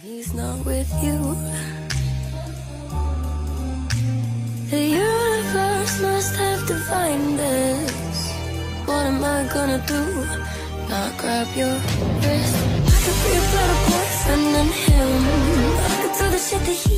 he's not with you. The universe must have defined this. What am I gonna do? Not grab your wrist. I could be a better boyfriend than him. I could do the shit that he